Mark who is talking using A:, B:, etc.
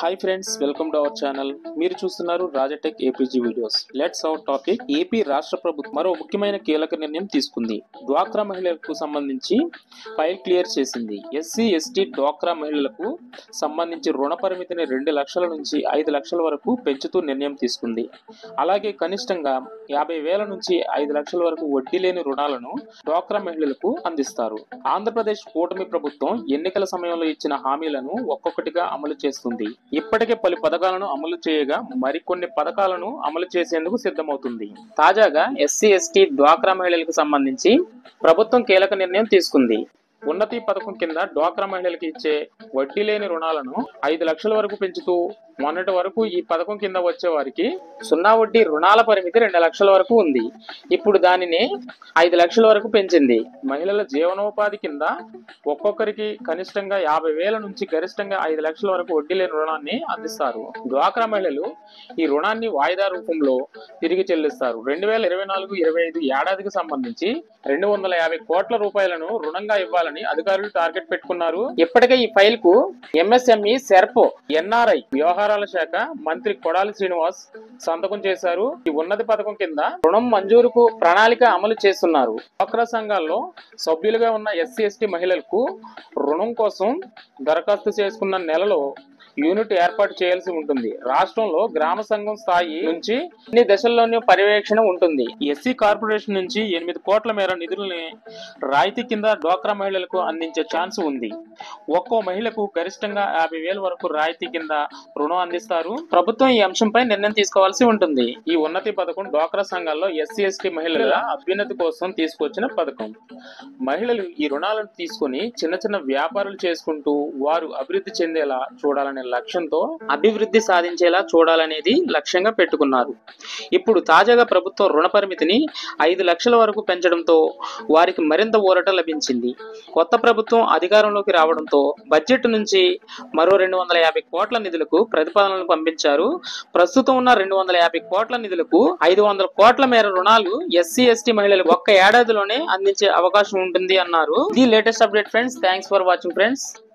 A: Hi friends, welcome to our channel. మీరు చూస్తున్నారు రాజటెక్ ఏపీజీ videos. Let's our topic. AP రాష్ట్ర ప్రభుత్వం మరో ముఖ్యమైన కీలక నిర్ణయం తీసుకుంది. డ్వాక్రా మహిళలకు సంబంధించి ఫైల్ క్లియర్ చేసింది. ఎస్సీ ఎస్టీ డ్వాక్రా మహిళలకు సంబంధించి రుణ పరిమితిని 2 లక్షల నుంచి 5 లక్షల వరకు పెంచుతూ నిర్ణయం తీసుకుంది. అలాగే కనిష్టంగా 50,000 నుంచి 5 లక్షల వరకు వడ్డీ లేని రుణాలను డ్వాక్రా మహిళలకు అందిస్తారు. ఆంధ్రప్రదేశ్ కూటమి ప్రభుత్వం ఎన్నికల సమయంలో ఇచ్చిన హామీలను ఒక్కొక్కటిగా అమలు చేస్తుంది. ఇప్పటికే పలు పథకాలను అమలు చేయగా మరికొన్ని పథకాలను అమలు చేసేందుకు సిద్ధమవుతుంది. తాజాగా ఎస్సీ ఎస్టీ డ్వాక్రా మహిళలకు సంబంధించి ప్రభుత్వం కీలక నిర్ణయం తీసుకుంది. ఉన్నతి పథకం కింద డ్వాక్రా మహిళలకు ఇచ్చే వడ్డీ లేని రుణాలను 5 లక్షల వరకు పెంచుతూ మొన్నటి వరకు ఈ పథకం కింద వచ్చే వారికి 0 వడ్డీ రుణాల పరిమితి 2 లక్షల వరకు ఉంది. ఇప్పుడు దానిని 5 లక్షల వరకు పెంచింది. మహిళల జీవనోపాధి కింద ఒక్కొక్కరికి కనిష్టంగా 50,000 నుంచి గరిష్టంగా 5 లక్షల వరకు వడ్డీ లేని రుణాన్ని అందిస్తారు. డ్వాక్రా మహిళలు ఈ రుణాన్ని వాయిదా రూపంలో తిరిగి చెల్లిస్తారు. 2024-25 ఏడాదికి సంబంధించి 250 కోట్ల రూపాయలను రుణంగా ఇవ్వాలని అధికారులు టార్గెట్ పెట్టుకున్నారు. ఇప్పటికే ఈ ఫైల్ కు ఎంఎస్ఎంఈ, సెర్పో, ఎన్ఆర్ఐ వ్యవహారాల శాఖ మంత్రి కొడాలి శ్రీనివాస్ సంతకం చేశారు. ఈ ఉన్నతి పథకం కింద రుణం మంజూరుకు ప్రణాళిక అమలు చేస్తున్నారు. డ్వాక్రా సంఘాల్లో సభ్యులుగా ఉన్న ఎస్సీ ఎస్టీ మహిళలకు రుణం కోసం దరఖాస్తు చేసుకున్న నెలలో యూనిట్ ఏర్పాటు చేయాల్సి ఉంటుంది. రాష్ట్రంలో గ్రామ సంఘం స్థాయి నుంచి అన్ని దశల్లోనూ పర్యవేక్షణ ఉంటుంది. ఎస్సీ కార్పొరేషన్ నుంచి 8 కోట్ల మేర నిధులని రాయితీ కింద డ్వాక్రా మహిళలకు అందించే ఛాన్స్ ఉంది. ఒక్కో మహిళకు గరిష్టంగా 50,000 వరకు రాయితీ కింద రుణం అందిస్తారు. ప్రభుత్వం ఈ అంశంపై నిర్ణయం తీసుకోవాల్సి ఉంటుంది. ఈ ఉన్నతి పథకం డ్వాక్రా సంఘాల్లో ఎస్సీ ఎస్టీ మహిళల అభ్యున్నతి కోసం తీసుకొచ్చిన పథకం. మహిళలు ఈ రుణాలను తీసుకొని చిన్న చిన్న వ్యాపారాలు చేసుకుంటూ వారు అభివృద్ధి చెందేలా చూడాలనే లక్ష్యంతో అభివృద్ధి సాధించేలా చూడాలనేది లక్ష్యంగా పెట్టుకున్నారు. ఇప్పుడు తాజాగా ప్రభుత్వం రుణ పరిమితిని 5 లక్షల వరకు పెంచడంతో వారికి మరింత ఊరట లభించింది. కొత్త ప్రభుత్వం అధికారంలోకి రావడంతో బడ్జెట్ నుంచి మరో 250 కోట్ల నిధులకు ప్రతిపాదనలు పంపించారు. ప్రస్తుతం ఉన్న 250 కోట్ల నిధులకు 500 కోట్ల మేర రుణాలు ఎస్సీ ఎస్టీ మహిళలకు ఒక్క ఏడాదిలోనే అందించే అవకాశం ఉంటుంది అన్నారు. ఇది latest update friends. Thanks for watching friends.